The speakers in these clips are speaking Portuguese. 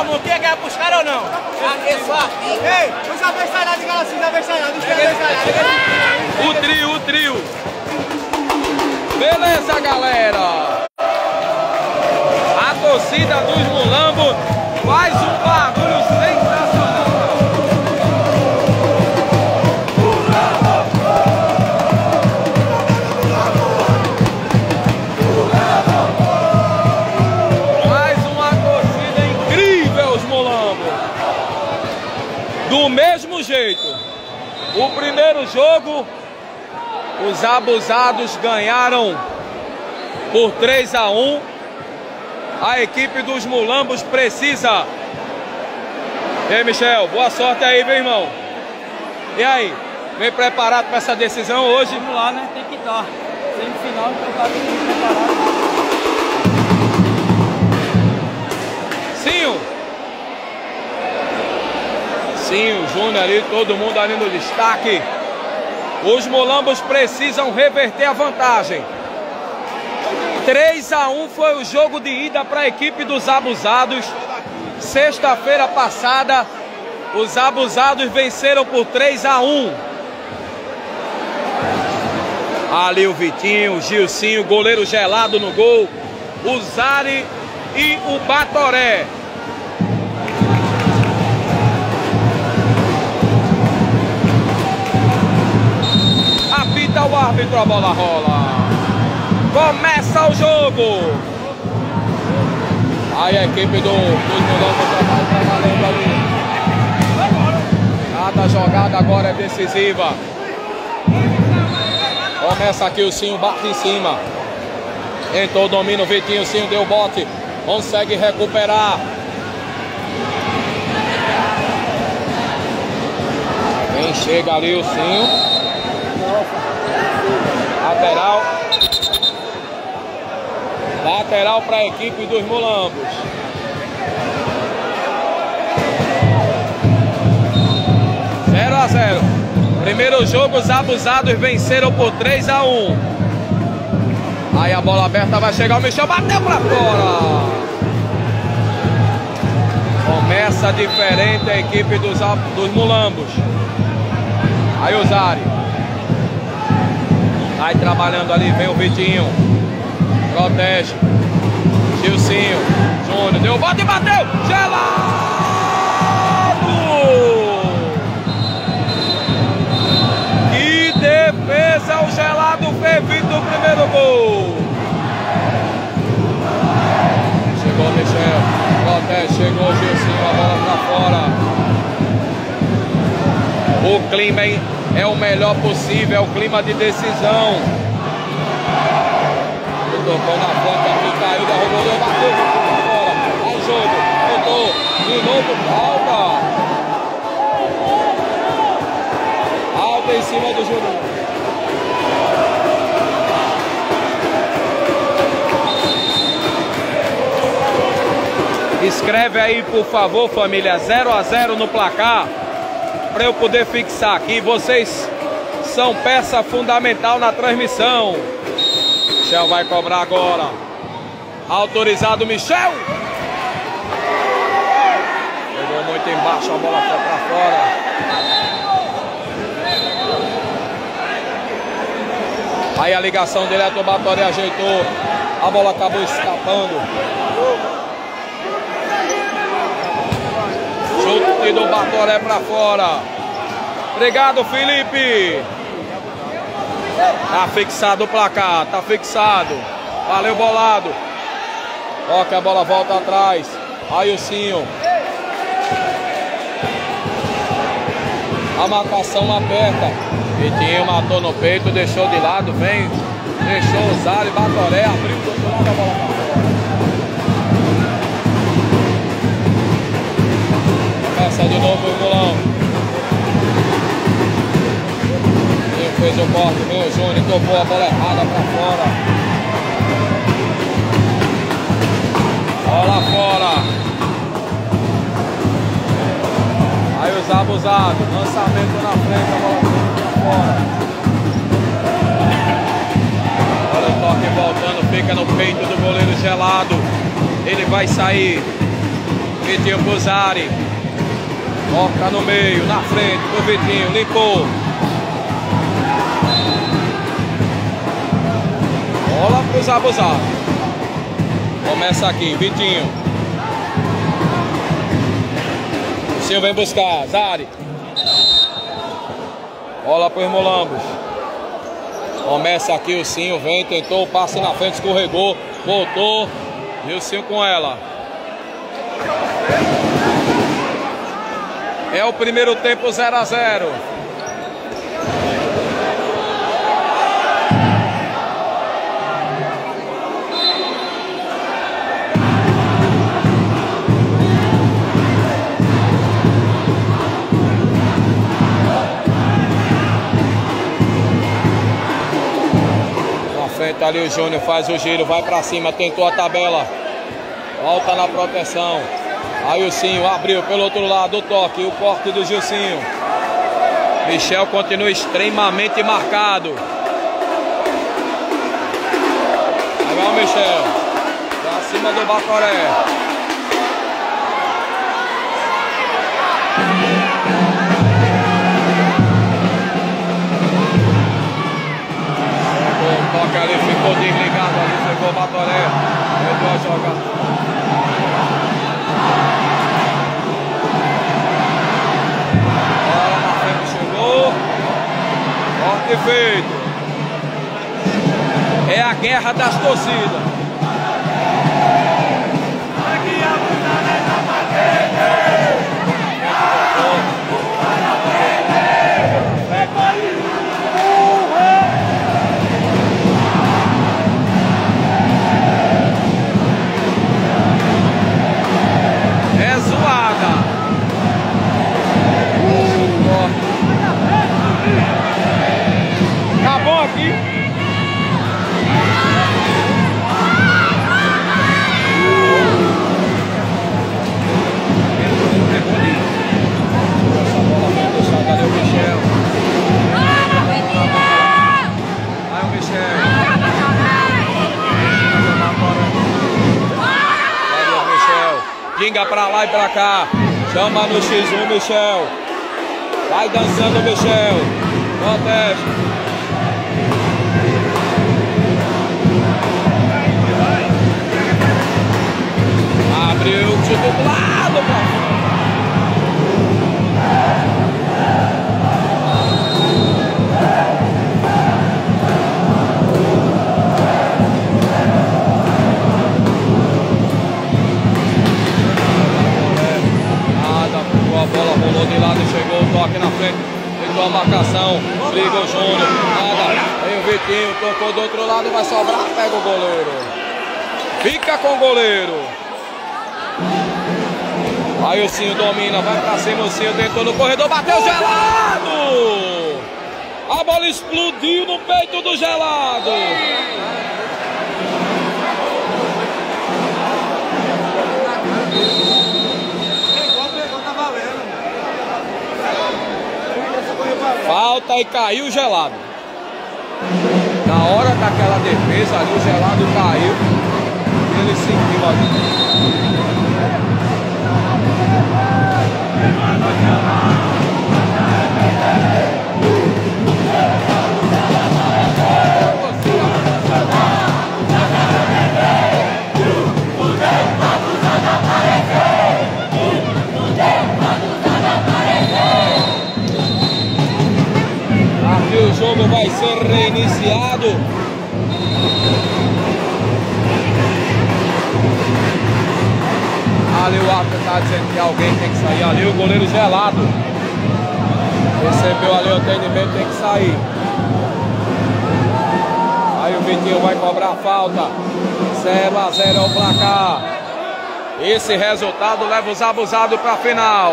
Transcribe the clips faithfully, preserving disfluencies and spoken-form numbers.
mão aqui, é pros caras ou não? Aqui só aqui. Ei, os aversalhados de Galacinho, os aversalhados, os aversalhados. O trio, o trio. Beleza, galera. A torcida dos Mulambos faz um bagulho sensacional. Faz uma torcida incrível, os Mulambos. Do mesmo jeito, o primeiro jogo, os abusados ganharam por três a um. A equipe dos Mulambos precisa. E aí, Michel, boa sorte aí, meu irmão. E aí, vem preparado para essa decisão hoje? Vamos lá, né? Tem que estar. Semifinal, então tá tudo preparado. Sim. Sim, o Júnior ali, todo mundo ali no destaque. Os Mulambos precisam reverter a vantagem. três a um foi o jogo de ida para a equipe dos abusados. Sexta-feira passada, os abusados venceram por três a um. Ali o Vitinho, o Gilcinho, goleiro gelado no gol, o Zari e o Batoré. Apita o árbitro, a bola rola. Começa o jogo. Aí a equipe do, dos Mulambos trabalhando ali. Cada jogada agora é decisiva. Começa aqui o Cinho, bate em cima. Entrou o domínio, o Vitinho, o Cinho deu bote. Consegue recuperar. Quem chega ali o Cinho. Lateral. Lateral para a equipe dos Mulambos. zero a zero. Primeiro jogo, os abusados venceram por três a um. Aí a bola aberta vai chegar, o Michel bateu para fora. Começa diferente a equipe dos, dos Mulambos. Aí o Zari. Vai trabalhando ali, vem o Vitinho. Protege. Gilcinho. Júnior. Deu bote e bateu. Gelado! Que defesa o Gelado fez do primeiro gol. Chegou o Michel. Protege. Chegou o Gilcinho. A bola pra fora. O clima é o melhor possível. É o clima de decisão. Tocou na ponta aqui, caiu, derrubou, deu, bateu, bateu pra fora. Aí jogo, botou, de novo, falta. Alta em cima do Júnior. Escreve aí, por favor, família, zero a zero no placar, para eu poder fixar aqui. Vocês são peça fundamental na transmissão. Michel vai cobrar agora. Autorizado Michel. Pegou muito embaixo, a bola foi pra fora. Aí a ligação direto, o Batoré ajeitou. A bola acabou escapando. Chute do Batoré pra fora. Obrigado, Felipe. Tá fixado o placar, tá fixado. Valeu, bolado. Ó que a bola volta atrás. Aí o Cinho. A marcação aperta. Vitinho matou no peito, deixou de lado, vem. Deixou o Zari, Batoré, abriu do outro lado, a bola pra fora. Começa de novo o Mulambos. Fez o corte, vem o Júnior, tocou a bola errada pra fora. Bola fora. Aí os abusados, lançamento na frente, a bola pra fora. Olha o toque voltando, fica no peito do goleiro Gelado. Ele vai sair. Vitinho pro Zari. Corta no meio, na frente pro Vitinho, limpou. Bola pro Zabuzado. Começa aqui, Vitinho. Vitinho vem buscar, Zari. Bola pro Mulambos. Começa aqui o Cinho, vem, tentou, passe na frente, escorregou, voltou. E o Cinho com ela. É o primeiro tempo zero a zero. Na frente ali o Júnior faz o giro, vai pra cima, tentou a tabela. Volta na proteção. Aí o Cinho abriu pelo outro lado o toque, o corte do Gilcinho. Michel continua extremamente marcado. Aí vai o Michel. Pra cima do Bacoré. O toque ali ficou desligado, ali chegou o Bacoré. Entrou a jogar. Corte feito. É a guerra das torcidas. É zoada. Tá bom aqui? Essa bola bem deixada ali o Michel. Aí o Michel. Aí o Michel. Pinga pra lá e pra cá. Chama no xis um, Michel. Vai dançando, Michel. Protege. Abriu, chutou pro lado, pô. Nada, a bola rolou de lado e chegou o toque na frente. Entrou a marcação, liga o Júnior. Nada, aí o Vitinho tocou do outro lado, vai sobrar, pega o goleiro. Fica com o goleiro. Aí o Cinho domina, vai pra cima, o Cinho tentou no corredor, bateu Gelado! A bola explodiu no peito do Gelado! Falta e caiu o Gelado. Na hora daquela defesa ali, o Gelado caiu e ele sentiu ali. Aqui o jogo vai ser reiniciado. Ali o árbitro está dizendo que alguém tem que sair ali, o goleiro Gelado recebeu ali o atendimento, tem que sair. Aí o Vitinho vai cobrar a falta. zero a zero é o placar. Esse resultado leva os abusados para a final.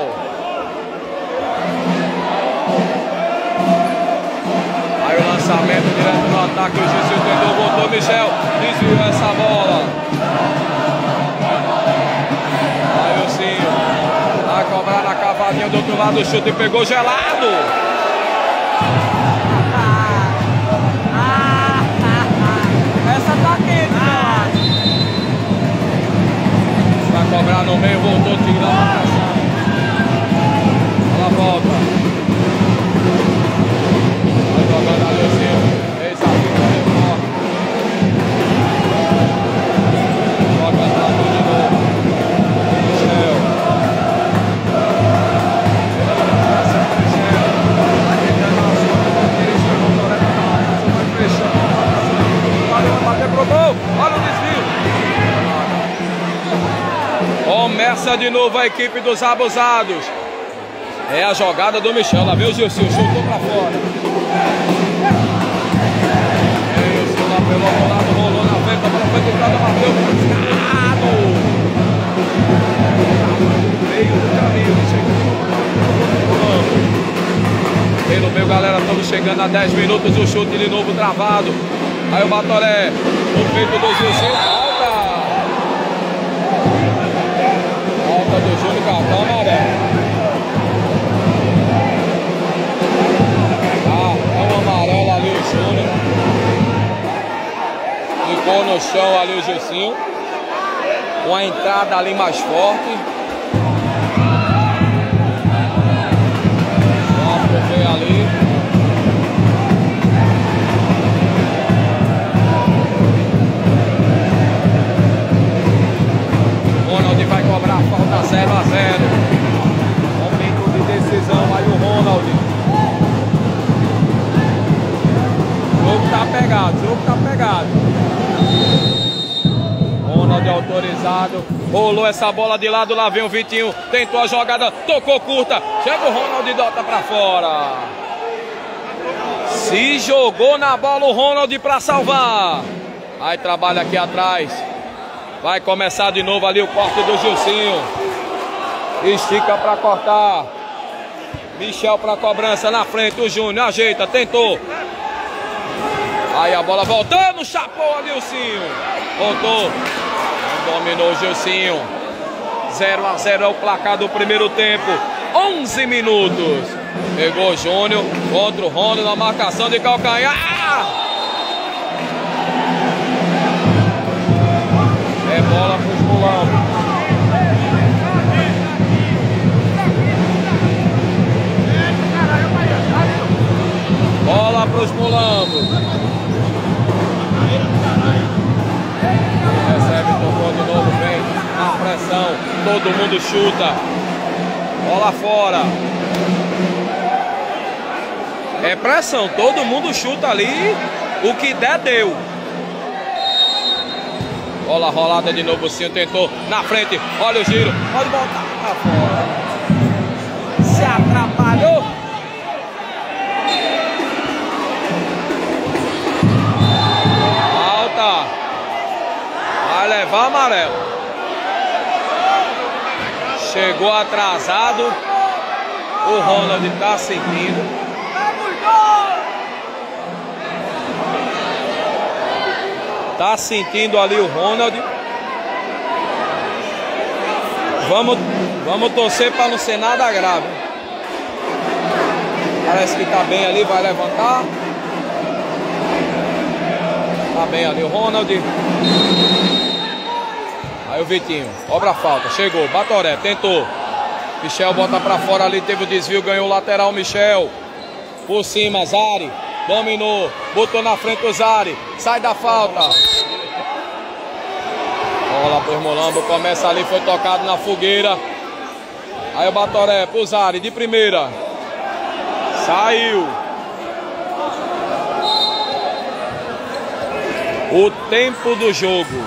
Aí o lançamento direto no ataque, o Gilson tentou, voltou, Michel desviou essa bola. Aí o Cinho vai cobrar na cavadinha do outro lado, o chute pegou Gelado. cobrar no meio, voltou, tirando a marcação. Ela volta. Vai jogando ali o Ciro. Eis a vida de forte. Joga lá de novo. Michel. Bater pro gol. Olha o desvio. Começa de novo a equipe dos abusados. É a jogada do Michel. Lá vem o Gilson, chutou pra fora. E aí o Gilson apelou pro lado, rolou na frente, a bola foi quitada, bateu buscado. Meio do caminho, chegando. Pelo meio, galera, estamos chegando a dez minutos. O chute de novo travado. Aí o Batoré, o peito do Gilson, alta. Alta do Júnior, cartão amarelo. Amarelo ali o Júnior. Ficou no chão ali o Gilcinho. Com a entrada ali mais forte. Vamos ver ali. Ronald vai cobrar a falta zero a zero. Momento de decisão aí o Ronald. O jogo tá pegado, o jogo tá pegado. Ronald autorizado. Rolou essa bola de lado, lá vem o Vitinho. Tentou a jogada, tocou curta. Chega o Ronald e dota pra fora. Se jogou na bola o Ronald pra salvar. Aí trabalha aqui atrás. Vai começar de novo ali o corte do Gilcinho. Estica pra cortar. Michel pra cobrança na frente. O Júnior ajeita, tentou. Aí a bola voltando, chapou ali o Gilcinho. Voltou. Dominou o Gilcinho. zero a zero é o placar do primeiro tempo. onze minutos. Pegou o Júnior contra o Ronald na marcação de calcanhar. É bola para os mulambos. Bola para os mulambos. Recebe, tocou de novo, vem na pressão. Todo mundo chuta. Bola fora. É pressão, todo mundo chuta ali. O que der, deu. Bola rolada de novo, o Cinho tentou na frente. Olha o giro, pode voltar pra fora. Se atrapalhou. Alta. Vai levar amarelo. Chegou atrasado. O Ronald tá sentindo. Tá sentindo ali o Ronald. Vamos, vamos torcer para não ser nada grave. Parece que tá bem ali, vai levantar. Tá bem ali o Ronald. Aí o Vitinho, obra a falta, chegou, Batoré, tentou. Michel bota pra fora ali, teve o desvio, ganhou o lateral, Michel. Por cima, Zari. Dominou, botou na frente o Zari. Sai da falta. Bola pro Mulambo, começa ali, foi tocado na fogueira. Aí o Batoré pro Zari, de primeira. Saiu. O tempo do jogo.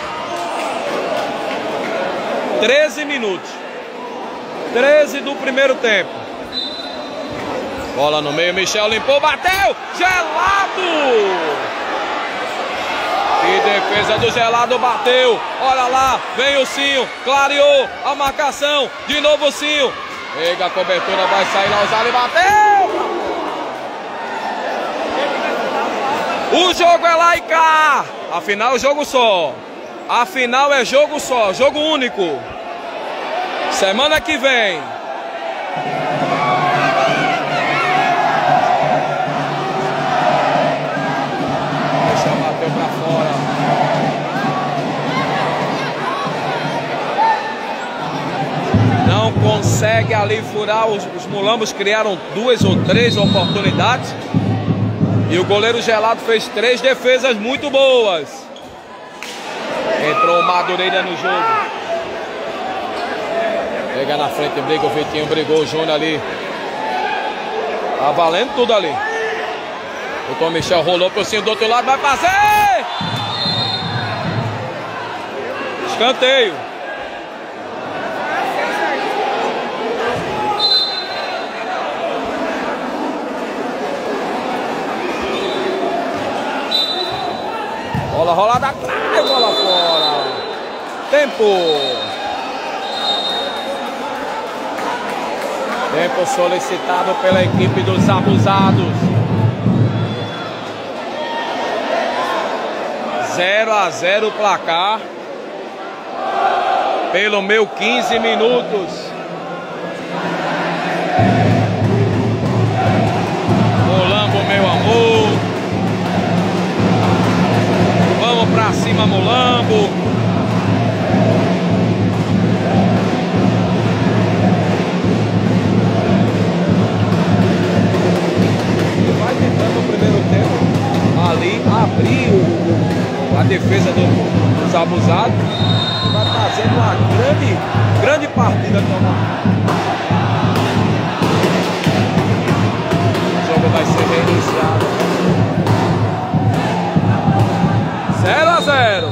treze minutos. treze do primeiro tempo. Bola no meio, Michel limpou, bateu, Gelado! Que defesa do Gelado, bateu, olha lá, vem o Cinho, clareou a marcação, de novo o Cinho. Pega a cobertura, vai sair lá, o Zari bateu! O jogo é lá e cá, afinal é jogo só, afinal é jogo só, jogo único. Semana que vem. Bateu pra fora. consegue ali furar. Os, os mulambos criaram duas ou três oportunidades. E o goleiro Gelado fez três defesas muito boas. Entrou o Madureira no jogo. Pega na frente, briga o Vitinho, brigou o Júnior ali. Tá valendo tudo ali. O Tom Michel rolou pro cima do outro lado, vai fazer! Escanteio. Bola rolada atrás, bola fora. Tempo. Tempo solicitado pela equipe dos abusados. zero a zero o placar. Pelo meu quinze minutos. Molambo, meu amor. Vamos pra cima, Molambo. Vai tentando no primeiro tempo ali abrir a defesa do, dos abusados. Vai fazendo uma grande, grande partida. O jogo vai ser reiniciado. zero a zero.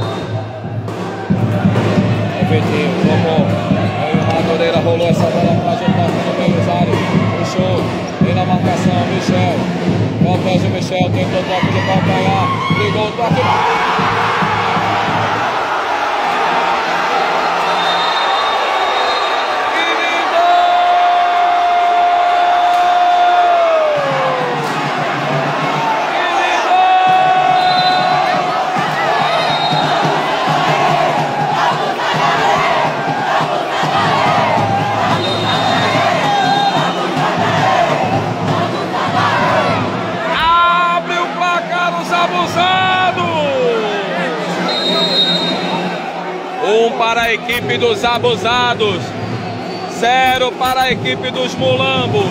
É Vitinho, tomou. Aí o Madureira rolou essa bola pra ajudar no meio dos áreas. Puxou. Vem na marcação, Michel. Protege o Michel, tentou o toque de calcanhar. Ligou o toque. Para a equipe dos abusados, zero para a equipe dos mulambos.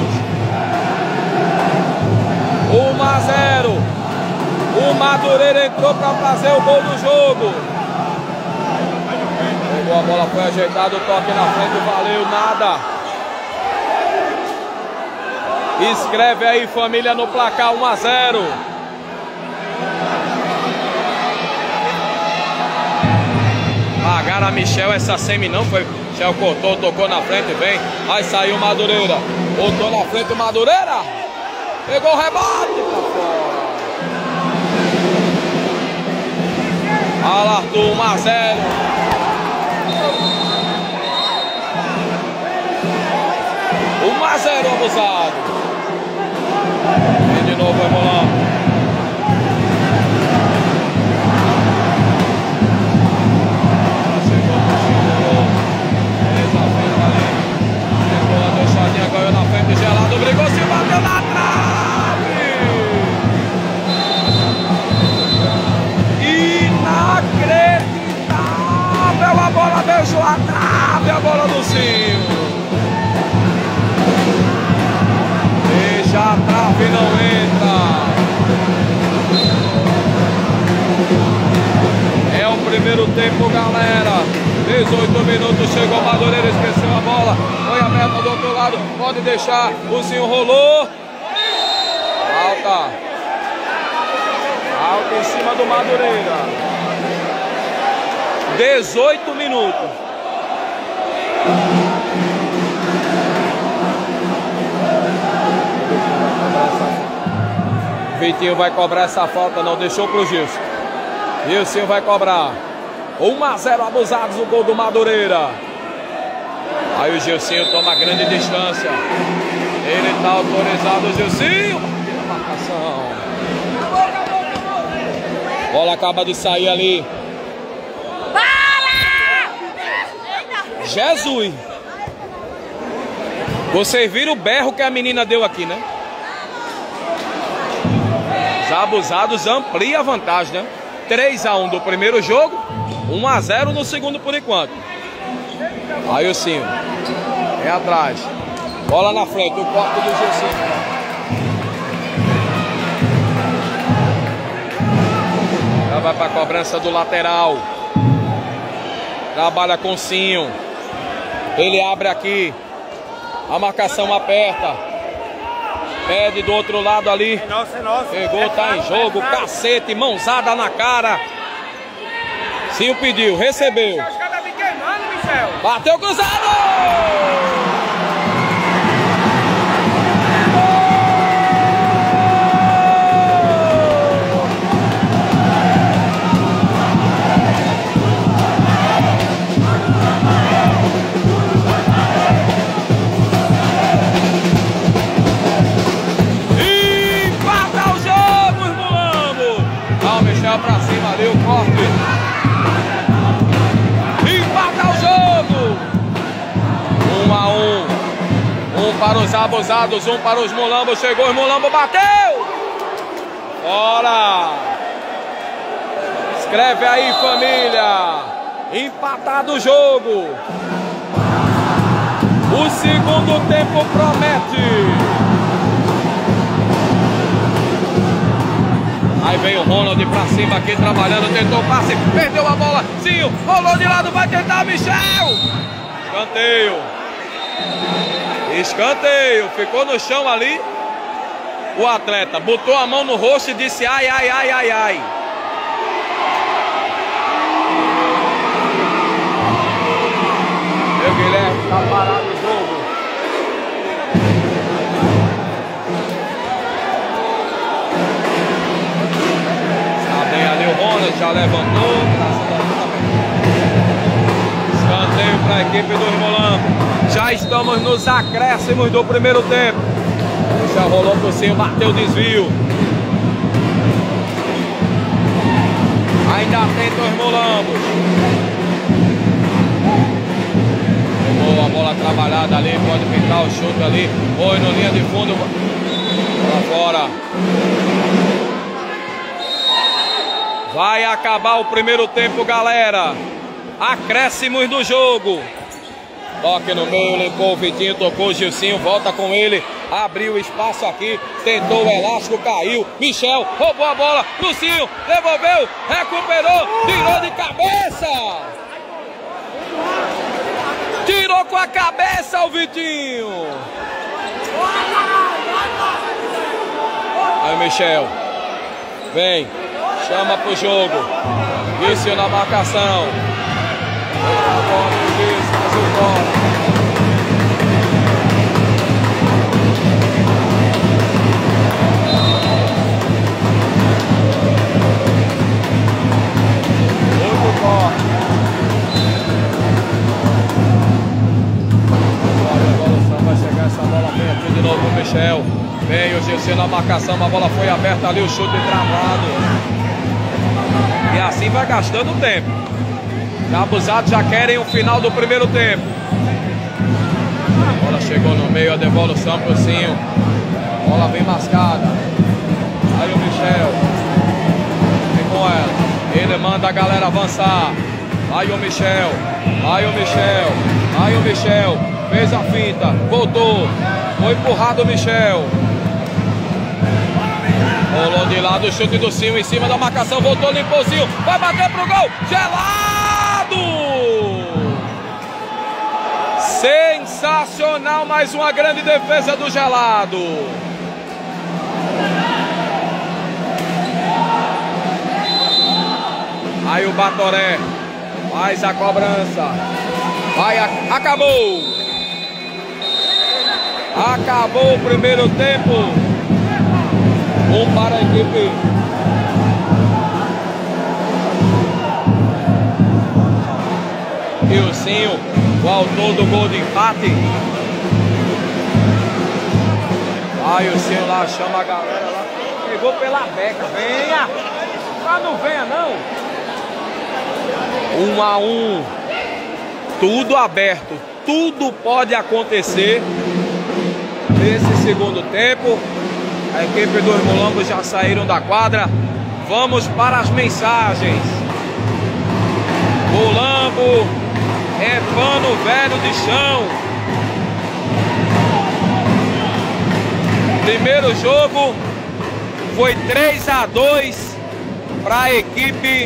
um a zero. O Madureira entrou para fazer o gol do jogo. Pegou a bola, foi ajeitado, o toque na frente, valeu nada. Escreve aí, família, no placar um a zero. Pagaram a Michel, essa semi não foi. Michel cortou, tocou na frente, vem. Aí saiu o Madureira. Botou na frente o Madureira. Pegou o rebote pra fora. Alartou um a zero. um a zero abusado. E de novo vai rolando. Ganhou na frente, Gelado, brigou, se bateu na trave! Inacreditável! A bola beijou a trave, a bola do Zinho! Deixa a trave, não entra! É o primeiro tempo, galera! dezoito minutos, chegou o Madureira, esqueceu a bola, foi aberta do outro lado, pode deixar, o Zinho rolou, alta, alta em cima do Madureira, dezoito minutos. Vitinho vai cobrar essa falta, não deixou pro Gilson, Gilson vai cobrar. um a zero abusados, o gol do Madureira. Aí o Gilcinho toma grande distância. Ele está autorizado, o Gilcinho. Na marcação. Bola acaba de sair ali. Jesus! Vocês viram o berro que a menina deu aqui, né? Os abusados ampliam a vantagem, né? três a um do primeiro jogo. um a zero no segundo por enquanto. Aí o Zinho. É atrás. Bola na frente, o corte do Gilcinho. Já vai para a cobrança do lateral. Trabalha com Cinho. Ele abre aqui. A marcação aperta. Pede do outro lado ali. Pegou, tá em jogo. Cacete, mãozada na cara. Cinho pediu, recebeu. Bateu cruzado! Pra cima ali o corte. Empata o jogo. Um a um. Um para os abusados, um para os mulambos. Chegou os mulambos, bateu. Bora. Escreve aí, família. Empatado o jogo. O segundo tempo promete. Aí vem o Ronald pra cima aqui, trabalhando, tentou o passe, perdeu a bola, Cinho, rolou de lado, vai tentar, Michel! Escanteio. Escanteio, ficou no chão ali, o atleta botou a mão no rosto e disse ai, ai, ai, ai, ai. Meu Guilherme tá parado o jogo. Ronald já levantou. Escanteio para a equipe do Irmolambos. Já estamos nos acréscimos do primeiro tempo. Já rolou por cima, bateu o desvio. Ainda tenta o Irmolambos. Boa bola trabalhada ali, pode pintar o chute ali. Foi no linha de fundo. Para fora. Vai acabar o primeiro tempo, galera. Acréscimos do jogo. Toque no meio, limpou o Vitinho, tocou o Gilcinho, volta com ele. Abriu espaço aqui, tentou o elástico, caiu. Michel roubou a bola, Lucinho devolveu, recuperou, tirou de cabeça. Tirou com a cabeça o Vitinho. Aí, Michel. Vem. Chama pro jogo. Vício na marcação. Agora o Vício faz o fora. Outro corte. Agora a evolução vai chegar essa bola bem aqui de novo pro Michel. Vem o Gilcinho na marcação, a bola foi aberta ali, o chute travado. E assim vai gastando tempo. Os abusados já querem o final do primeiro tempo. A bola chegou no meio, a devolução pro Cinho. A bola bem mascada. Aí o Michel. Vem com ela. Ele manda a galera avançar. Aí o Michel. Aí o Michel. Aí o Michel. Fez a finta. Voltou. Foi empurrado o Michel. Rolou de lado o chute do Cinho em cima da marcação, voltou, limpou o Cinho, vai bater pro gol, gelado! Sensacional, mais uma grande defesa do Gelado. Aí o Batoré faz a cobrança, vai, a... acabou! Acabou o primeiro tempo. Um para a equipe. E o Cinho, o autor do gol de empate. Aí o Cinho lá chama a galera lá. Pegou pela beca. Venha! Ah, não venha não! Um a um. Tudo aberto. Tudo pode acontecer nesse segundo tempo. A equipe dos Irmolambos já saíram da quadra. Vamos para as mensagens. Mulambo é pano velho de chão. Primeiro jogo foi três a dois para a equipe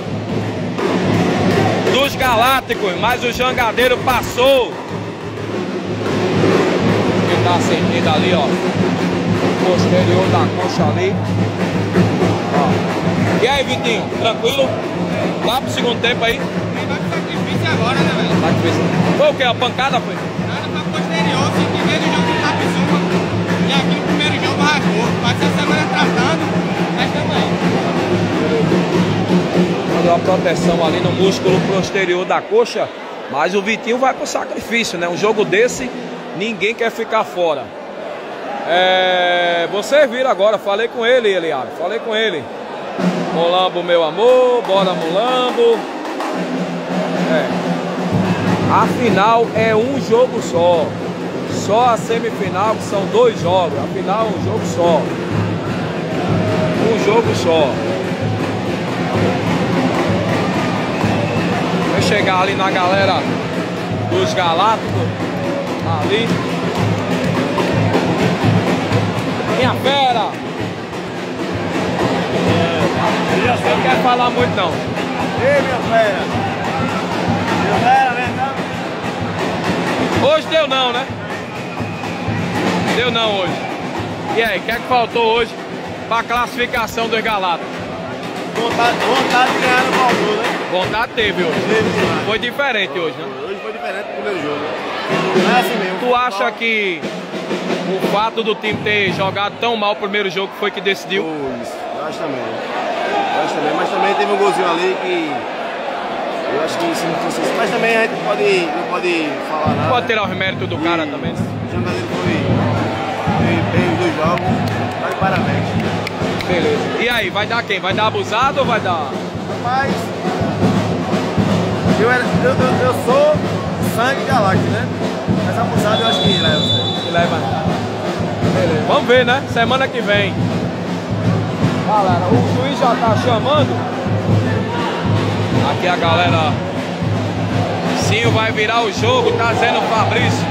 dos Galácticos, mas o Jangadeiro passou. Ele tá sentindo ali, ó, posterior da coxa ali. Ó. E aí, Vitinho, tranquilo? Lá pro segundo tempo aí? Vai pro sacrifício agora, né, velho? Sacrifício. Foi o que? A pancada foi? Nada pra posterior, se tiver no jogo de Tapizuma. E aqui no primeiro jogo rasgou. Vai ser a semana tratando, mas também. Deu uma proteção ali no músculo posterior da coxa, mas o Vitinho vai pro sacrifício, né? Um jogo desse, ninguém quer ficar fora. É... Vocês viram agora, falei com ele, Eliabe, falei com ele. Molambo, meu amor, bora Molambo. É. A final é um jogo só. Só a semifinal, que são dois jogos. A final é um jogo só. Um jogo só. Vai chegar ali na galera dos Galácticos. Ali. Minha fera! Você não quer falar muito não. Ei, minha fera! Minha fera, né? Hoje deu não, né? Deu não hoje. E aí, o que é que faltou hoje para a classificação dos Galácticos? Vontade, vontade de ganhar no faltou, né? Vontade teve hoje. Teve demais. Foi diferente hoje, né? Hoje foi diferente do primeiro jogo. Não é assim mesmo. Tu acha que o fato do time ter jogado tão mal o primeiro jogo foi que decidiu? Oh, isso. Eu acho também. Eu acho também. Mas também teve um golzinho ali que... Eu acho que se não fosse isso. Mas também a gente pode, não pode falar nada. Pode tirar os méritos do cara também, né? O Jangadeiro foi, foi bem os dois jogos. Tá de parabéns. Beleza. E aí, vai dar quem? Vai dar Abusado ou vai dar... Rapaz, eu, era, eu, eu, eu sou sangue galáctico, né? Mas Abusado eu acho que leva. Que leva. Beleza. Vamos ver, né? Semana que vem. Galera, o juiz já tá chamando. Aqui a galera. Sim, vai virar o jogo, tá dizendo o Fabrício.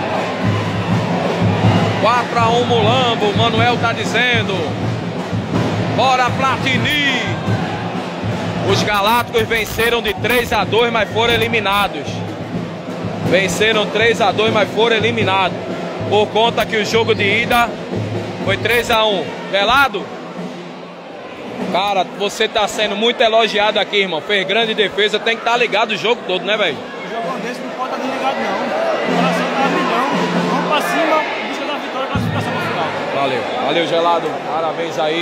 quatro a um Molambo, o Manuel tá dizendo. Bora Platini! Os Galácticos venceram de três a dois, mas foram eliminados. Venceram três a dois, mas foram eliminados. Por conta que o jogo de ida foi três a um. Velado? Cara, você tá sendo muito elogiado aqui, irmão. Fez grande defesa, tem que estar ligado o jogo todo, né, velho? O jogo desse não pode estar desligado, não. O coração tá a milhão. Vamos pra cima, busca da vitória e classificação no final. Valeu, valeu, Gelado. Parabéns aí.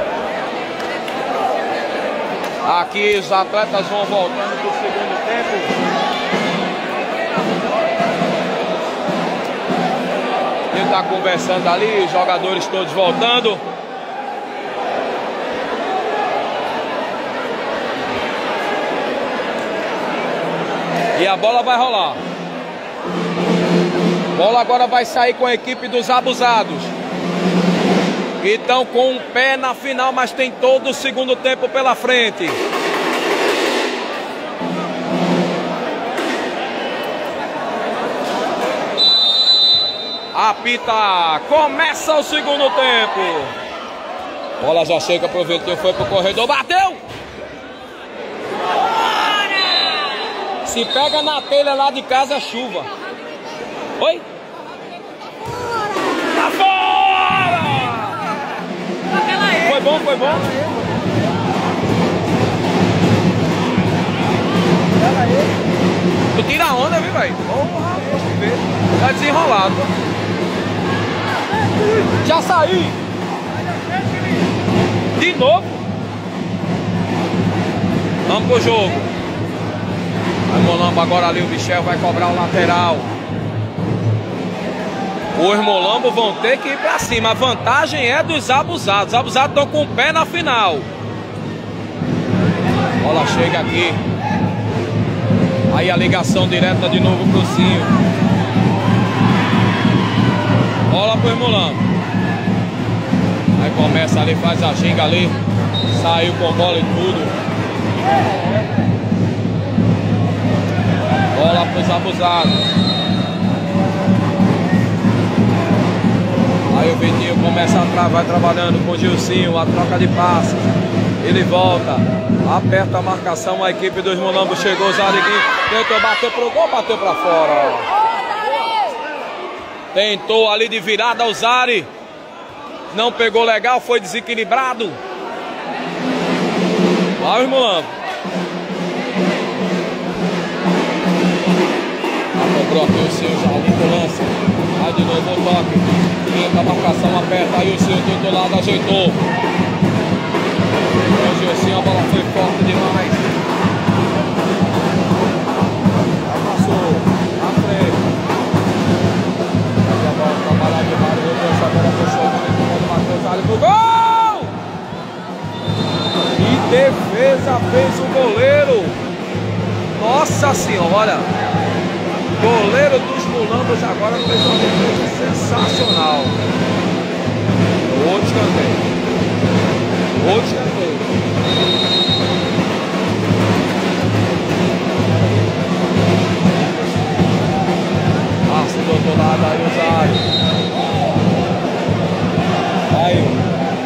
Aqui os atletas vão voltando pro segundo tempo. Ele tá conversando ali, os jogadores todos voltando. E a bola vai rolar. A bola agora vai sair com a equipe dos Abusados. E estão com um pé na final, mas tem todo o segundo tempo pela frente. Apita, começa o segundo tempo. Bola já chega pro Vitinho, foi pro corredor, bateu! Se pega na telha lá de casa, chuva. Oi? Tá fora! Foi bom, foi bom? Tu tira a onda, viu, velho? Porra, poxa, ver. Tá desenrolado. Já saí. De novo. Vamos pro jogo. Vai Molambo agora ali, o Michel vai cobrar o lateral. Os Molambo vão ter que ir pra cima. A vantagem é dos Abusados. Os Abusados estão com o pé na final. Bola chega aqui. Aí a ligação direta de novo pro Zinho. Bola pro Molambo. Aí começa ali, faz a ginga ali. Saiu com bola e tudo. Bola pros Abusados. Aí o Vitinho começa Começa a vai trabalhando com o Gilcinho, a troca de passes. Ele volta, aperta a marcação, a equipe dos Mulambos chegou, o Zariguinho tentou bater pro gol, bateu pra fora. Tentou ali de virada o Zari. Não pegou legal, foi desequilibrado. Vai os Mulambos. Cobrou aqui o seu Jardim do lance. Vai de novo o toque. Entra a marcação, aperta aí o seu do outro lado, ajeitou. Hoje assim a bola foi forte demais. Já passou. À frente. Aí a bola trabalhar de Mário. Essa bola foi chegando. O Matheus ali pro gol! Que defesa fez o goleiro. Nossa senhora. Goleiro dos Mulambos agora fez uma defesa sensacional. Outro escanteio. Outro escanteio. Passa do outro lado aí o Zari. Aí.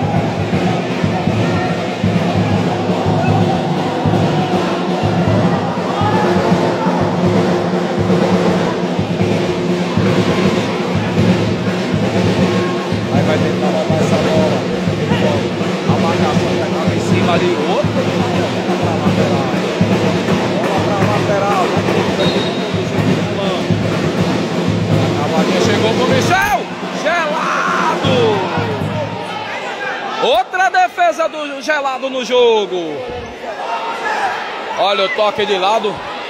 Vai tentar roubar essa bola. A marcação já estava em cima ali. Outra bola para lateral. Bola para lateral. A cavadinha chegou pro Michel. Gelado. Outra defesa do Gelado no jogo. Olha o toque de lado.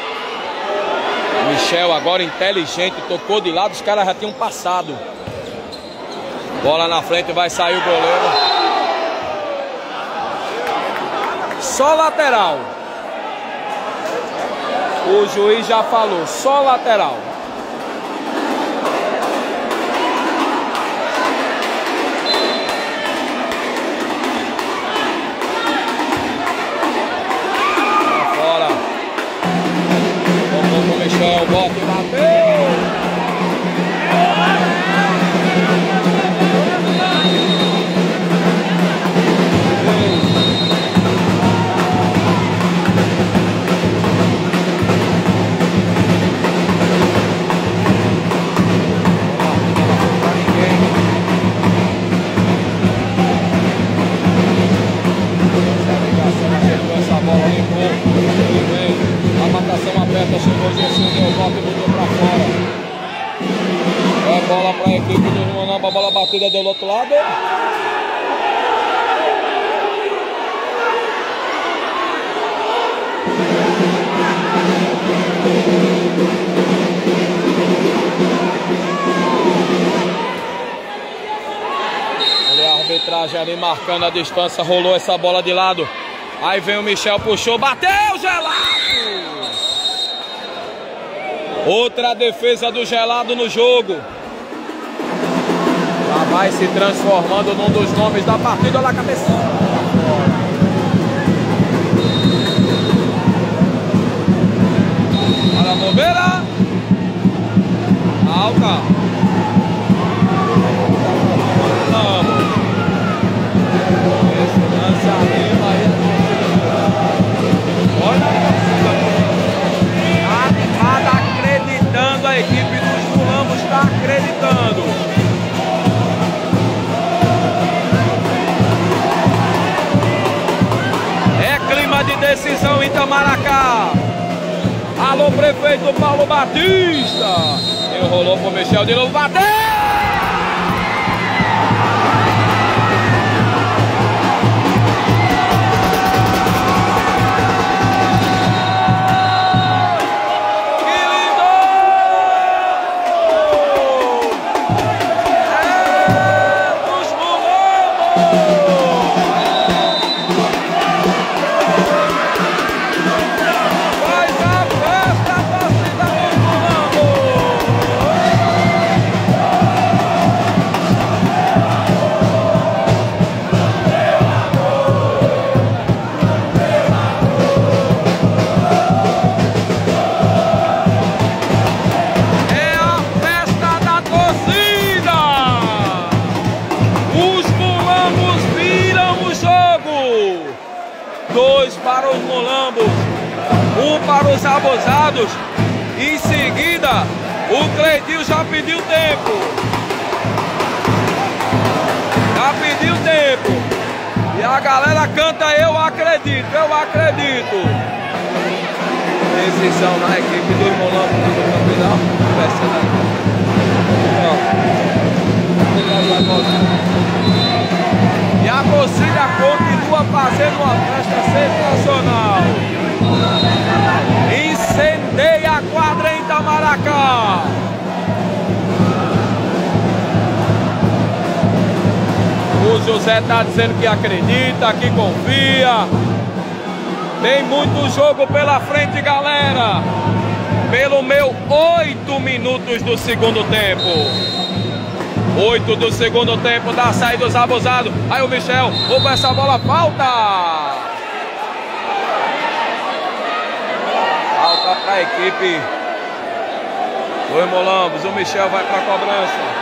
Michel agora inteligente. Tocou de lado. Os caras já tinham passado. Bola na frente, vai sair o goleiro. Só lateral. O juiz já falou, só lateral. Lá fora. Vamos com o Michel, bota e bateu. Chegou o Gessinho, deu o golpe e botou pra fora. É bola pra equipe do Mulambos, a bola batida deu do outro lado. Olha a arbitragem ali marcando a distância, rolou essa bola de lado. Aí vem o Michel, puxou, bateu, Gelado! Outra defesa do Gelado no jogo. Já vai se transformando num dos nomes da partida. Olha a cabeça. Olha a bobeira. Alta. Vamos. Esse lance arriba aí. Olha a equipe dos Mulambos está acreditando. É clima de decisão em Itamaracá. Alô, prefeito Paulo Batista. Enrolou pro Michel de novo, bateu! Um para os abusados. Em seguida, o Cleitinho já pediu tempo. Já pediu tempo. E a galera canta eu acredito, eu acredito. Decisão na equipe do Irmolambos no campeonato. E a torcida continua fazendo uma festa sensacional. Incendeia a quadra em Itamaracá. O José tá dizendo que acredita, que confia. Tem muito jogo pela frente, galera. Pelo meu oito minutos do segundo tempo. Oito do segundo tempo da saída dos abusados. Aí o Michel, opa, essa bola, falta. Falta para a equipe do Irmolambos. O Michel vai para a cobrança.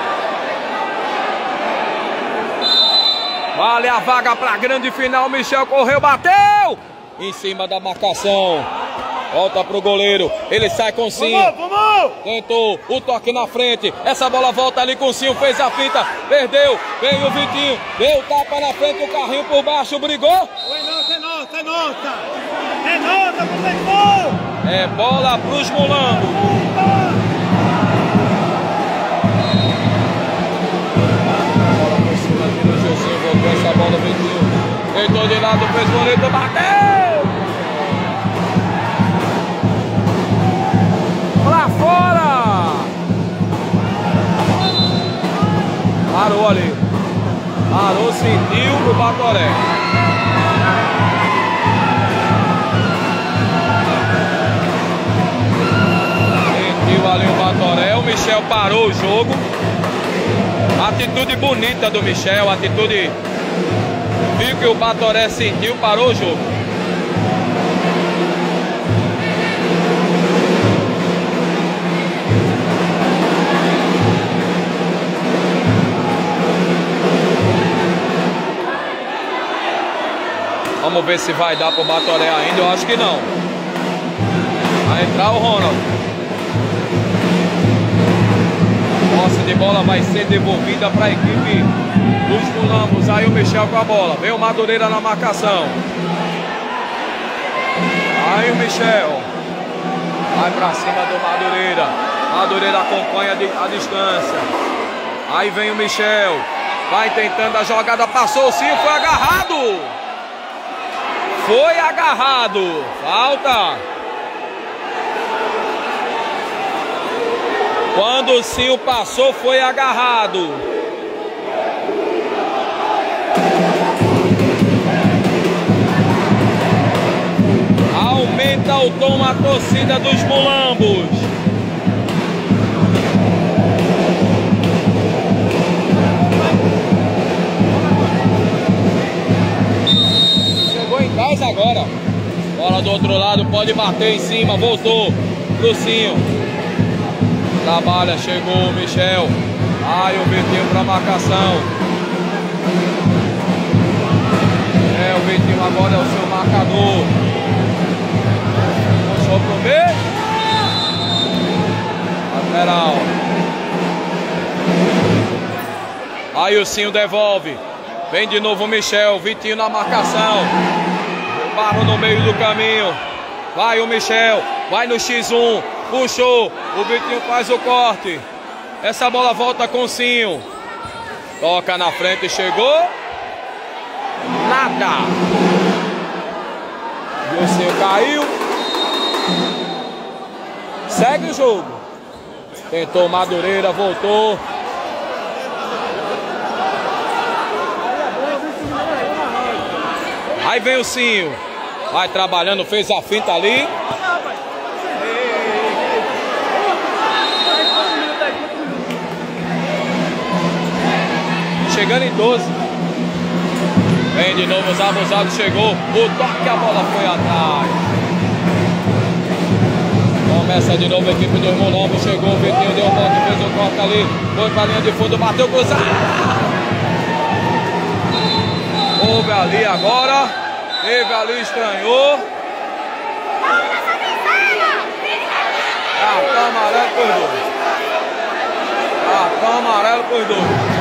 Vale a vaga para a grande final. Michel correu, bateu em cima da marcação. Volta pro goleiro. Ele sai com o Cinho. Tentou o toque na frente. Essa bola volta ali com o Cinho. Fez a finta. Perdeu. Vem o Vitinho. Deu tapa na frente. O carrinho por baixo. Brigou. É nota, é nota, é nota. É nota, professor. É bola pros Mulambos. Voltou essa bola, Vitinho. Deitou de lado, fez bonito, bateu! Pra fora! Parou ali. Parou, sentiu o Batoré. Sentiu ali o Batoré. O Michel parou o jogo. Atitude bonita do Michel, atitude. Viu que o Batoré sentiu, parou o jogo. Vamos ver se vai dar pro Batoré ainda, eu acho que não. Vai entrar o Ronald. Posse de bola vai ser devolvida para a equipe dos Mulambos. Aí o Michel com a bola. Vem o Madureira na marcação. Aí o Michel. Vai para cima do Madureira. Madureira acompanha a distância. Aí vem o Michel. Vai tentando a jogada. Passou o Cinho. Foi agarrado. Foi agarrado. Falta. Quando o Cinho passou, foi agarrado. Aumenta o tom a torcida dos Mulambos. Chegou em dez agora. Bola do outro lado, pode bater em cima. Voltou pro Cinho. Trabalha, chegou o Michel. Aí o Vitinho para marcação. É, o Vitinho agora é o seu marcador. Puxou pro meio. Lateral. Aí o Cinho devolve. Vem de novo o Michel. Vitinho na marcação. Parou no meio do caminho. Vai o Michel. Vai no xis um. Puxou, o Vitinho faz o corte. Essa bola volta com o Cinho. Toca na frente, chegou. Nada. E o Cinho caiu. Segue o jogo. Tentou Madureira, voltou. Aí vem o Cinho. Vai trabalhando, fez a finta ali. Chegando em doze. Vem de novo os abusados, chegou. O toque, a bola foi atrás. Começa de novo a equipe do Irmolambos. Chegou o Vitinho, deu o toque, fez o corte ali. Foi pra linha de fundo, bateu cruzado. Houve ali agora. Teve ali, estranhou. Cartão amarelo por dois. Cartão amarelo por dois.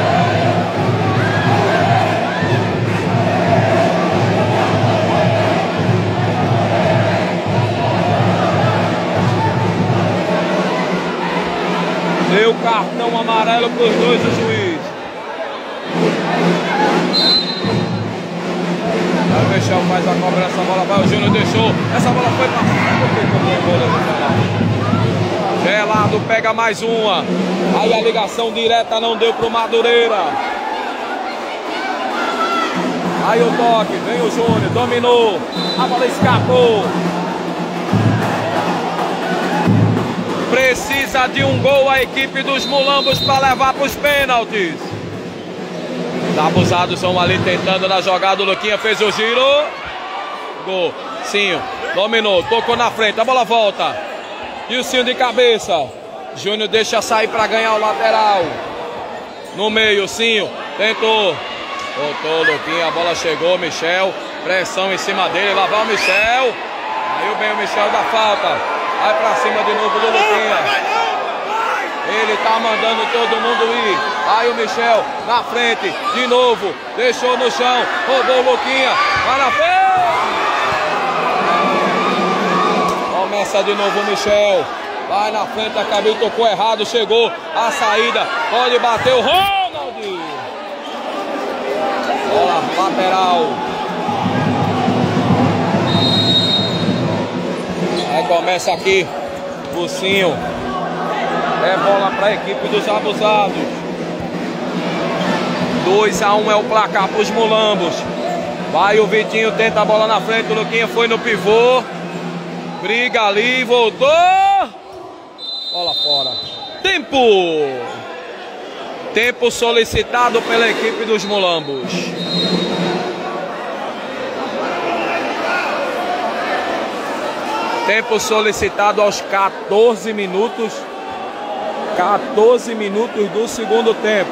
Deu cartão amarelo por dois o juiz. Aí o Michel faz a cobrança, a bola vai, o Júnior deixou. Essa bola foi pra fora. Gelado pega mais uma. Aí a ligação direta não deu pro Madureira. Aí o toque, vem o Júnior, dominou. A bola escapou. Precisa de um gol a equipe dos Mulambos para levar para os pênaltis. Os abusados são ali tentando na jogada. O Luquinha fez o giro. Gol. Sinho dominou, tocou na frente, a bola volta. E o Sinho de cabeça. Júnior deixa sair para ganhar o lateral. No meio, o Sinho tentou. Voltou o Luquinha, a bola chegou. Michel, pressão em cima dele. Lá vai o Michel. Aí vem o Michel da falta. Vai pra cima de novo do Luquinha. Ele tá mandando todo mundo ir. Aí o Michel na frente, de novo. Deixou no chão, roubou o Luquinha. Vai na frente. Começa de novo o Michel. Vai na frente, acabou, tocou errado. Chegou a saída. Pode bater o Ronald. Bola lateral. Aí começa aqui o Sinho. É bola para a equipe dos abusados. dois a um é o placar para os Mulambos. Vai o Vitinho, tenta a bola na frente. O Luquinha foi no pivô. Briga ali, voltou. Bola fora. Tempo. Tempo solicitado pela equipe dos Mulambos. Tempo solicitado aos quatorze minutos. quatorze minutos do segundo tempo.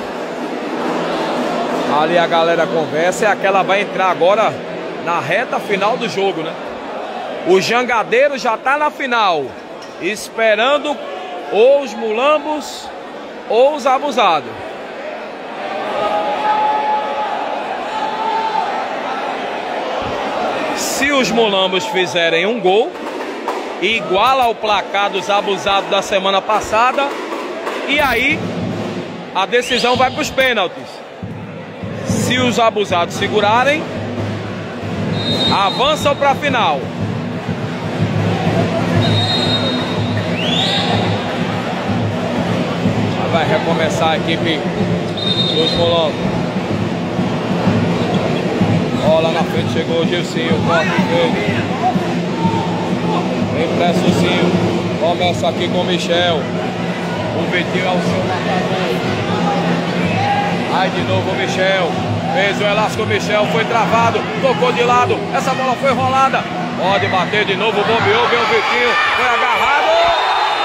Ali a galera conversa. É aquela vai entrar agora na reta final do jogo, né? O Jangadeiro já tá na final. Esperando ou os Mulambos ou os abusados. Se os Mulambos fizerem um gol, iguala ao placar dos abusados da semana passada, e aí a decisão vai para os pênaltis. Se os abusados segurarem, avançam para a final. Vai recomeçar a equipe dos Mulambos. Bola na frente, chegou o Gilcinho, corte dele. Empresta o Sinho. Começa aqui com o Michel. O Vitinho é o seu matador. Aí de novo o Michel. Fez o elástico, o Michel foi travado. Tocou de lado. Essa bola foi rolada. Pode bater de novo, bombeou, vem o Vitinho. Foi agarrado.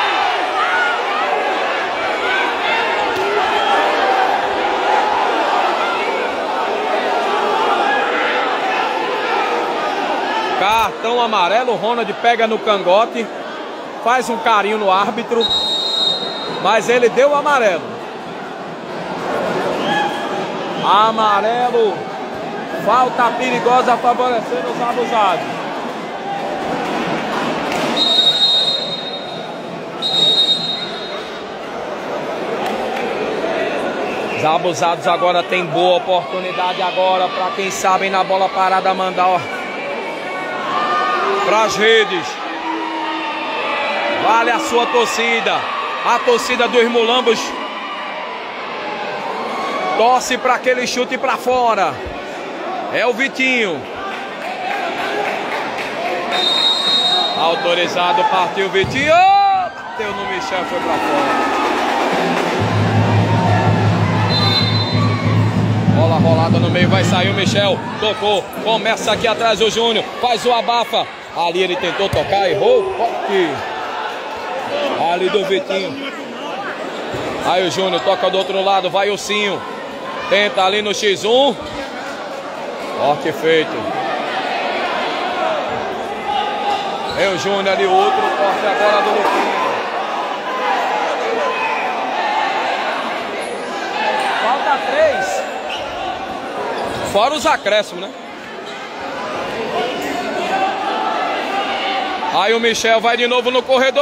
Cartão amarelo, o Ronald pega no cangote, faz um carinho no árbitro, mas ele deu o amarelo. Amarelo, falta perigosa favorecendo os abusados. Os abusados agora tem boa oportunidade agora para quem sabe na bola parada mandar, ó, para as redes. Vale a sua torcida. A torcida dos Mulambos torce para aquele chute para fora. É o Vitinho. Autorizado, partiu o Vitinho. Bateu no Michel, foi para fora. Bola rolada no meio, vai sair o Michel. Tocou, começa aqui atrás o Júnior. Faz o abafa. Ali ele tentou tocar, errou. Toque. Ali do Vitinho. Aí o Júnior toca do outro lado, vai o Sinho. Tenta ali no xis um. Corte feito. Vem o Júnior ali, outro corte agora do Luquinha. Falta três. Fora os acréscimos, né? Aí o Michel vai de novo no corredor.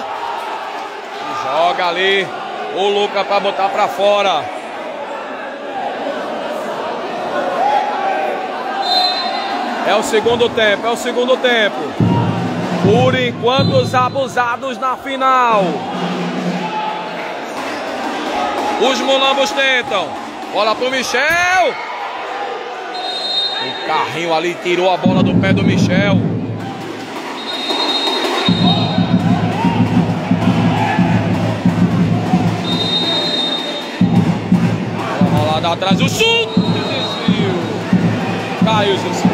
E joga ali o Lucas para botar para fora. É o segundo tempo, é o segundo tempo. Por enquanto os abusados na final. Os mulambos tentam. Bola pro Michel. O carrinho ali tirou a bola do pé do Michel. Bola rolada atrás, o chute, desvio. Caiu, Jussi.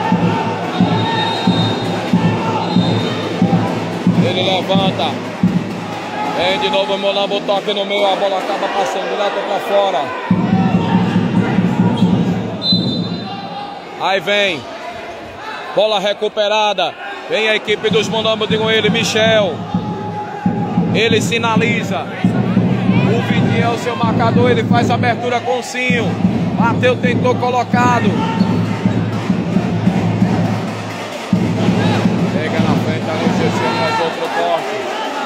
Ele levanta. Vem de novo o Mulambo, toque no meio, a bola acaba passando direto para fora. Aí vem. Bola recuperada. Vem a equipe dos Mulambos com ele, Michel. Ele sinaliza. O Vitinho é o seu marcador, ele faz a abertura com o Cinho. Bateu, tentou, colocado. Pega na frente ali o G C, faz outro corte.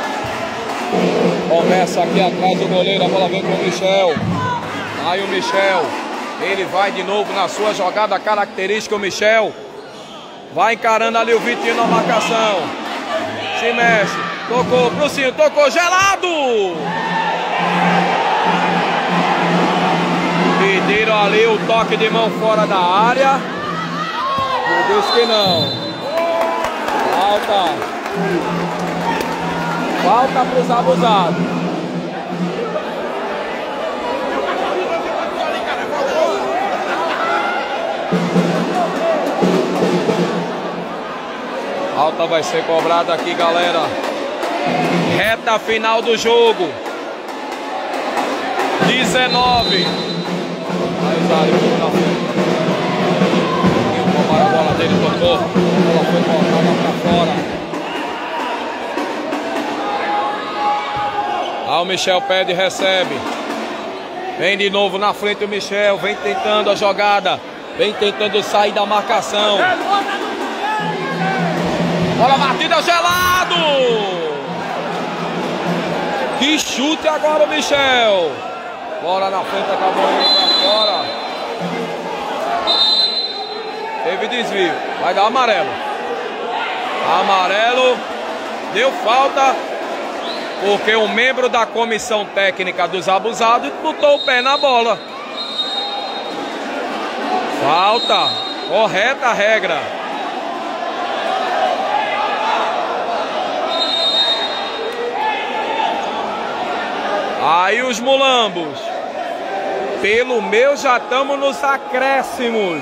Começa aqui atrás do goleiro, a bola vem com o Michel. Aí o Michel, ele vai de novo na sua jogada característica, o Michel. Vai encarando ali o Vitinho na marcação. Se mexe, tocou pro Cinho, tocou, gelado! Pediram ali o toque de mão fora da área. Eu disse que não. Falta. Falta para os abusados. Falta vai ser cobrada aqui, galera. Reta final do jogo. dezenove. Aí Zari ficou na frente. A bola dele tocou. A bola foi colocada para fora. Ah, o Michel pede e recebe. Vem de novo na frente o Michel. Vem tentando a jogada. Vem tentando sair da marcação. Bola batida, gelado. Que chute agora o Michel. Bola na frente, acabou indo pra fora. Teve desvio. Vai dar amarelo. Amarelo. Deu falta. Porque um membro da comissão técnica dos abusados botou o pé na bola. Falta. Correta a regra. Aí os mulambos. Pelo meu já estamos nos acréscimos.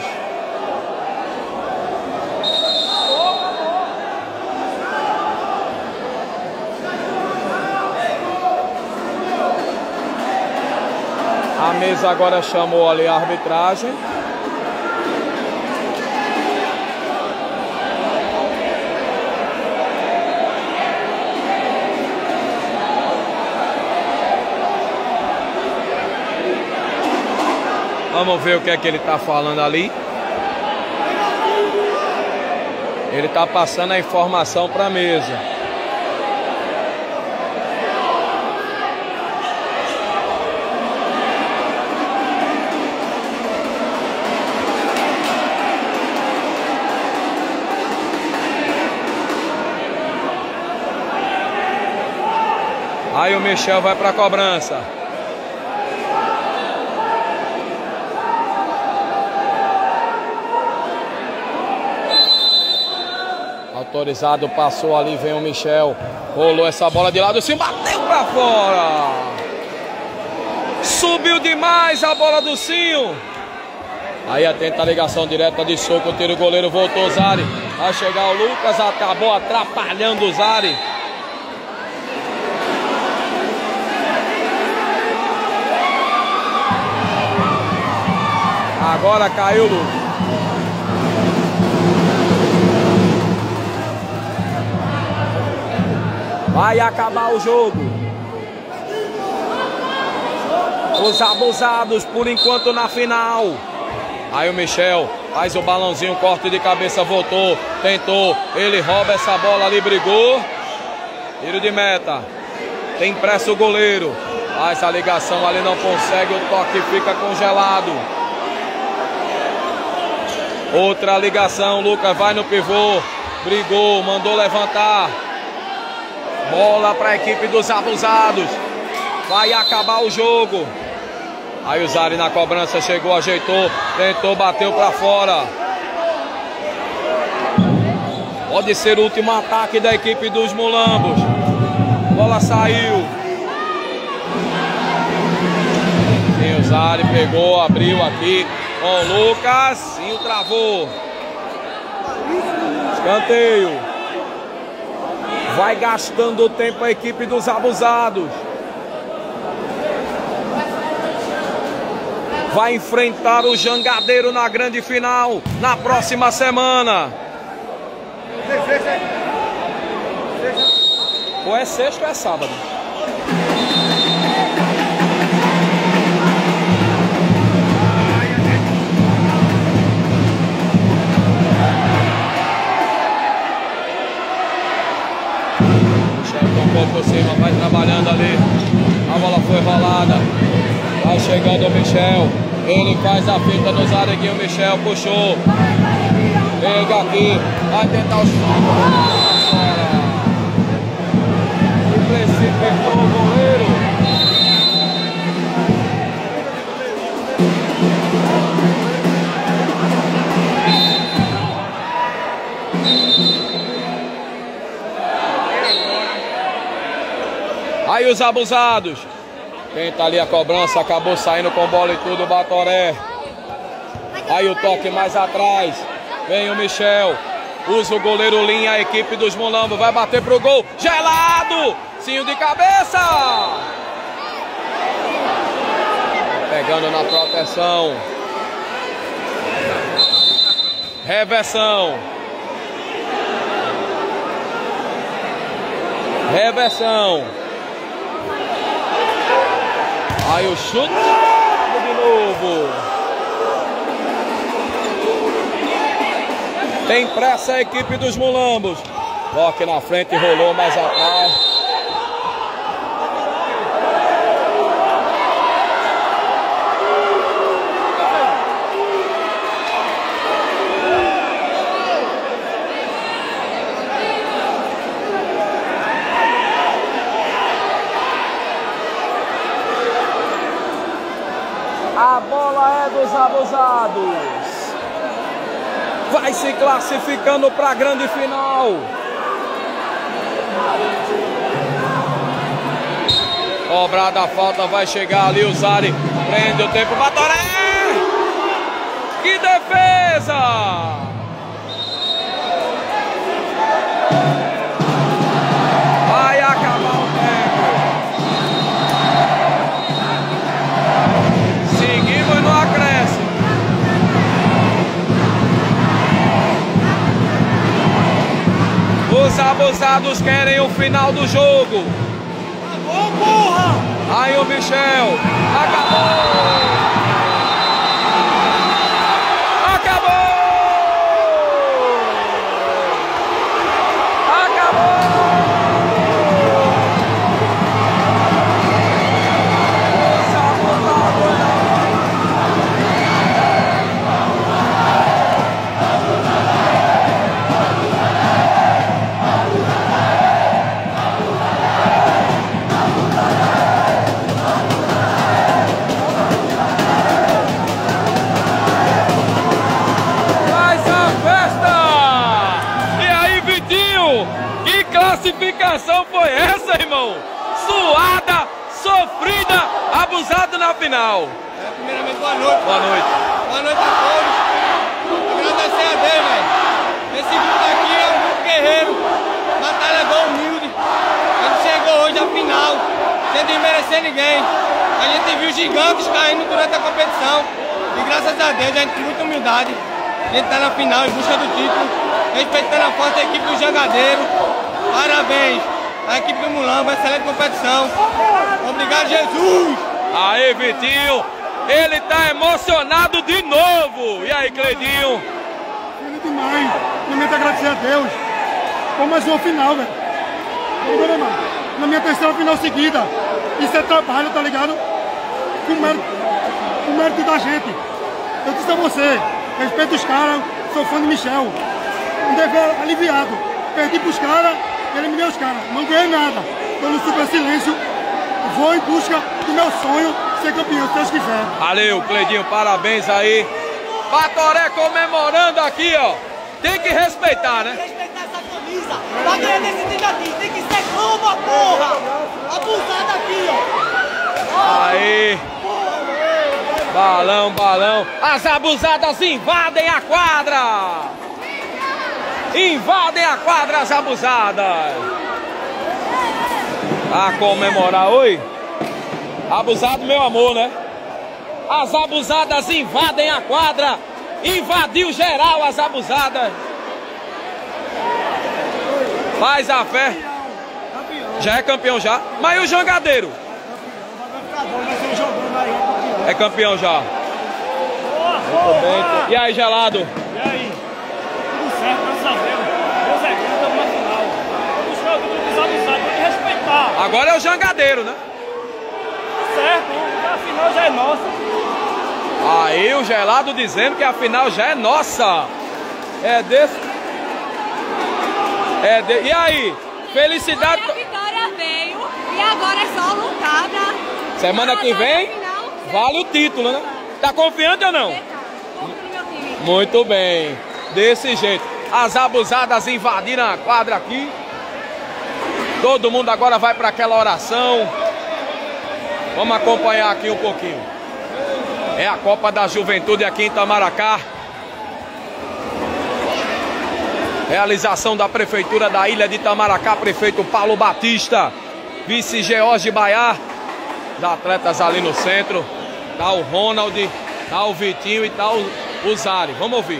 A mesa agora chamou ali a arbitragem. Vamos ver o que é que ele está falando ali. Ele está passando a informação para a mesa. Aí o Michel vai para a cobrança. Autorizado, passou ali, vem o Michel. Rolou essa bola de lado, se bateu para fora. Subiu demais a bola do Cinho. Aí atenta a ligação direta de soco, tira o goleiro, voltou o Zari. Vai chegar o Lucas, acabou atrapalhando o Zari. Agora caiu o Lucas. Vai acabar o jogo. Os abusados por enquanto na final. Aí o Michel faz o balãozinho, corte de cabeça, voltou, tentou, ele rouba essa bola ali, brigou. Tiro de meta. Tem pressa o goleiro. Faz a ligação ali, não consegue, o toque fica congelado. Outra ligação, Lucas vai no pivô, brigou, mandou levantar. Bola para a equipe dos abusados. Vai acabar o jogo. Aí o Zari na cobrança chegou, ajeitou, tentou, bateu para fora. Pode ser o último ataque da equipe dos Mulambos. Bola saiu. Sim, o Zari pegou, abriu aqui com o Lucas. Sim, o travou. Escanteio. Vai gastando o tempo a equipe dos abusados. Vai enfrentar o Jangadeiro na grande final na próxima semana. Ou é sexta ou é sábado? Chega um pouco por cima, vai trabalhando ali. A bola foi rolada. Vai chegando o Michel. Ele faz a fita no Zareguinho. O Michel puxou. Pega aqui. Vai tentar o chute. E precipitou o goleiro. Aí os abusados. Tenta ali a cobrança, acabou saindo com bola e tudo, o Batoré. Aí o toque mais atrás. Vem o Michel. Usa o goleiro linha, a equipe dos Mulambos. Vai bater pro gol. Gelado! Cinho de cabeça! Pegando na proteção. Reversão. Reversão. Aí o chute de novo. Tem pressa a equipe dos Mulambos. Toque na frente, rolou mais atrás. A bola é dos abusados. Vai se classificando para a grande final. Cobrada a falta, vai chegar ali o Zari. Prende o tempo, Batoré! Que defesa! Vai acabar o tempo. Seguimos no acréscimo. Os abusados querem o final do jogo. Acabou, porra! Aí o Michel. Acabou! Acabou! Acabou! Os abusados. Classificação foi essa, irmão? Suada, sofrida, abusado na final. É, primeiramente, boa noite. Boa noite. Boa noite a todos. Agradecer a Deus, velho. Esse grupo aqui é um grupo guerreiro, batalhador humilde. A gente chegou hoje à final, sem desmerecer ninguém. A gente viu gigantes caindo durante a competição. E graças a Deus, a gente tem muita humildade. A gente está na final em busca do título, respeitando a forte equipe do Jangadeiro. Parabéns a equipe do Mulamba, excelente competição. Obrigado, Jesus! Aí, Vitinho, ele tá emocionado de novo. E aí, Cledinho? Feliz demais. Primeiro agradecer a Deus por mais uma final, velho. Na minha terceira final seguida. Isso é trabalho, tá ligado? Com mérito, com mérito da gente. Eu disse a você, respeito os caras, sou fã de Michel. Me dever aliviado. Perdi pros caras, eliminei os caras. Não ganhei nada. Tô no super silêncio. Vou em busca do meu sonho, ser campeão, se Deus quiser. Valeu, Cledinho, parabéns aí. Batoré comemorando aqui, ó. Tem que respeitar, né? Respeitar essa camisa. Pra ganhar desse time aqui, tem que ser calma, porra. Abusada aqui, ó. Aí. Balão, balão. As abusadas invadem a quadra. Invadem a quadra as abusadas. A comemorar, oi? Abusado, meu amor, né? As abusadas invadem a quadra. Invadiu geral as abusadas. Faz a fé. Já é campeão já. Mas e o jangadeiro? É campeão já. Muito bem. E aí, Gelado? E aí? Tudo certo, graças a Deus. Deus é grande, estamos na final. Os jogadores dos abusados, tem que respeitar. Agora é o jangadeiro, né? Certo, a final já é nossa. Aí o Gelado dizendo que a final já é nossa. É desse. É de... E aí? Felicidade. Agora a vitória veio e agora é só lutar pra... Semana que vem vale o título, né? Tá confiante ou não? Muito bem. Desse jeito. As abusadas invadiram a quadra aqui. Todo mundo agora vai para aquela oração. Vamos acompanhar aqui um pouquinho. É a Copa da Juventude aqui em Itamaracá. Realização da Prefeitura da Ilha de Itamaracá, prefeito Paulo Batista, vice George Baiar. Os atletas ali no centro. Tá o Ronald, tá o Vitinho e tá o, o Zari. Vamos ouvir.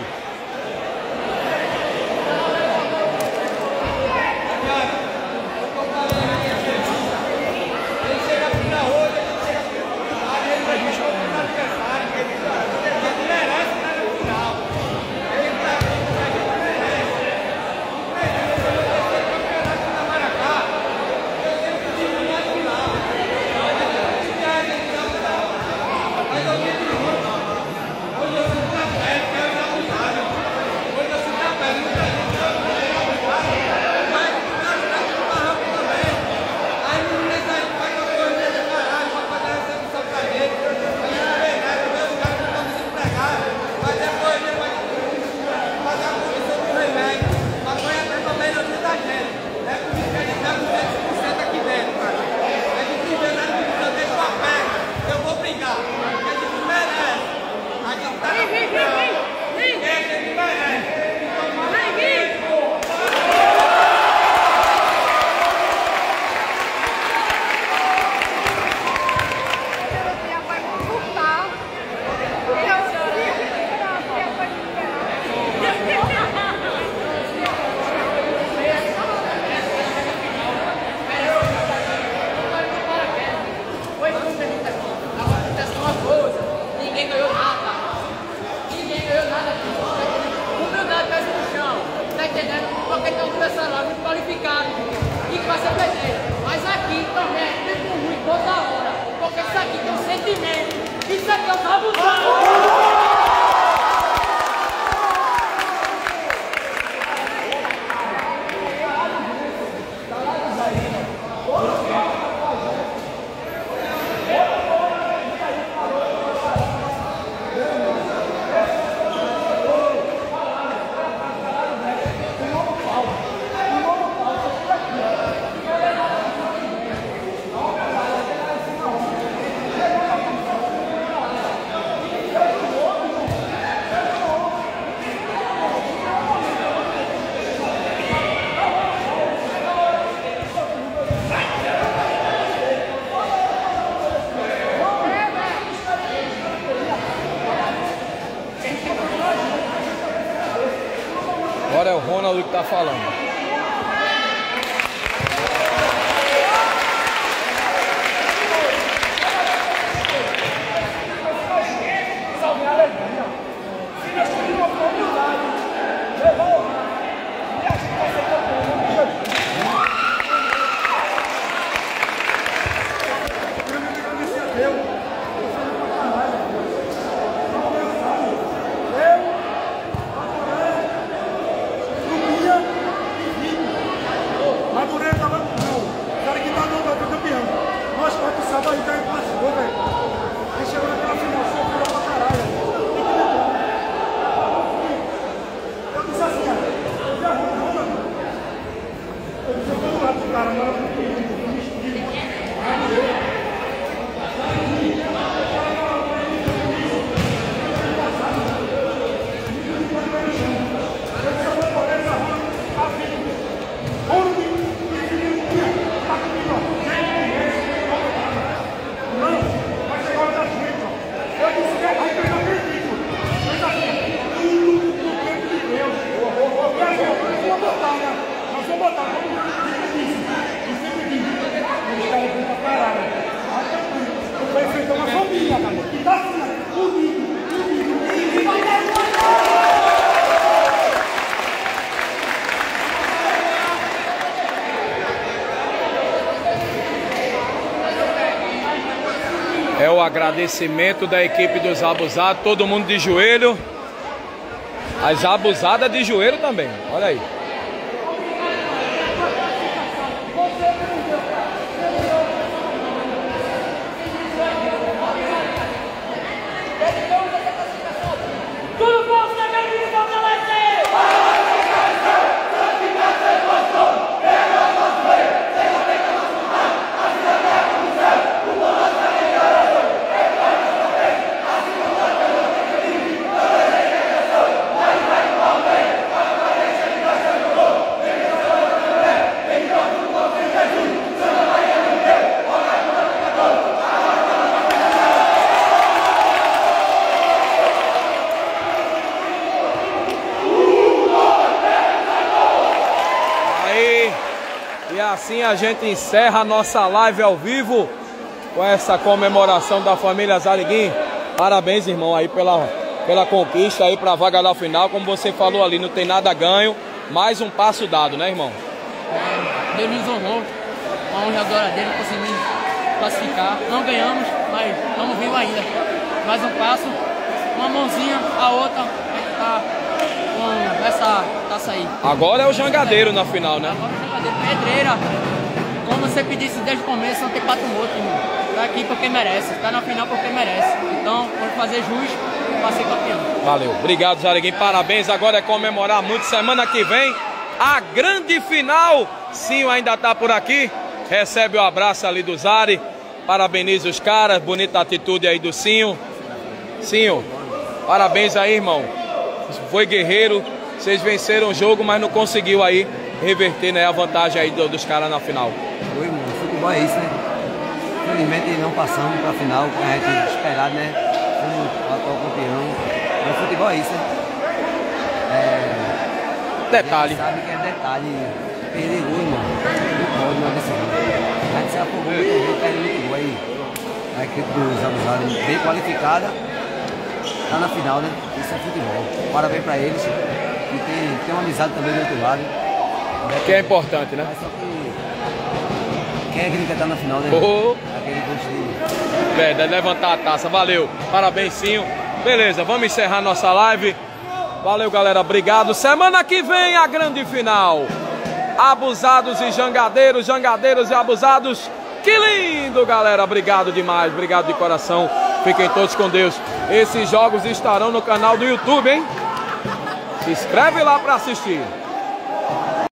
Agora é o Ronald que tá falando. É o agradecimento da equipe dos abusados, todo mundo de joelho. As abusadas de joelho também, olha aí. E assim a gente encerra a nossa live ao vivo com essa comemoração da família Zariguim. Parabéns, irmão, aí pela, pela conquista aí pra vaga da final. Como você falou ali, não tem nada ganho, mais um passo dado, né, irmão? É, Deus nos honrou, a honra e a glória dele, conseguimos classificar. Não ganhamos, mas estamos vivos ainda. Mais um passo, uma mãozinha, a outra, a gente tá com essa taça aí. Agora é o jangadeiro na final, né? Agora é o jangadeiro, pedreira. Como você pedisse desde o começo, não tem pato morto, irmão. Tá aqui porque merece, tá na final porque merece. Então, vamos fazer jus pra ser campeão. Valeu, obrigado, Zariguim, parabéns. Agora é comemorar muito. Semana que vem, a grande final. Sinho ainda tá por aqui, recebe o abraço ali do Zari. Parabeniza os caras, bonita atitude aí do Sinho. Sinho, parabéns aí, irmão. Foi guerreiro, vocês venceram o jogo, mas não conseguiu aí reverter, né, a vantagem aí do, dos caras na final. Foi, irmão, futebol é isso, né? Infelizmente não passamos para a final, como a gente esperado, né? Fomos o atual campeão. Mas futebol é isso, né? É... Detalhe. A gente sabe que é detalhe. Perder gol, irmão. Não pode uma decisão. A gente se afogou muito gol, perde muito gol aí. A equipe dos abusados bem qualificada. Tá na final, né? Isso é futebol. Parabéns para eles. E tem, tem uma amizade também do outro lado. Que é importante, né? Mas só que... Quem é que não quer estar na final, né? Oh. Aquele gostinho. Verdade, levantar a taça. Valeu. Parabéns, Sinho. Beleza, vamos encerrar nossa live. Valeu, galera. Obrigado. Semana que vem a grande final. Abusados e jangadeiros, jangadeiros e abusados. Que lindo, galera. Obrigado demais. Obrigado de coração. Fiquem todos com Deus. Esses jogos estarão no canal do YouTube, hein? Se inscreve lá para assistir.